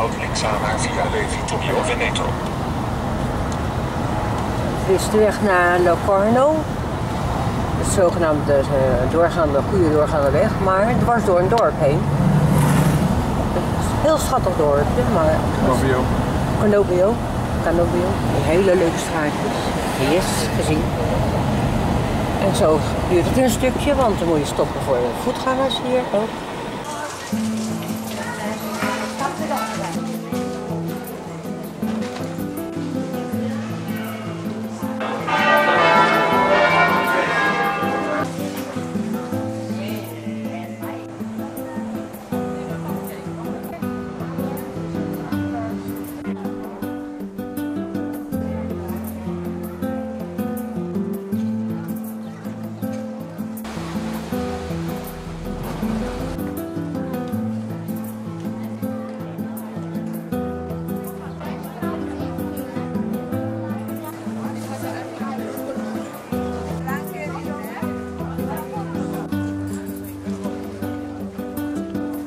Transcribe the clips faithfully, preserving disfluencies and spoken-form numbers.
houd linksaan via de Vittorio Veneto. Dit is de weg naar Locarno. Het zogenaamde uh, doorgaande, goede doorgaande weg, maar dwars door een dorp heen. Een heel schattig dorpje, maar... Cannobio. Cannobio. Cannobio. Hele leuke straatjes. Yes, gezien. En zo duurt het een stukje, want dan moet je stoppen voor de voetgangers hier ook.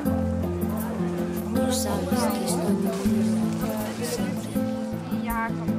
Sabes que estoy contigo siempre.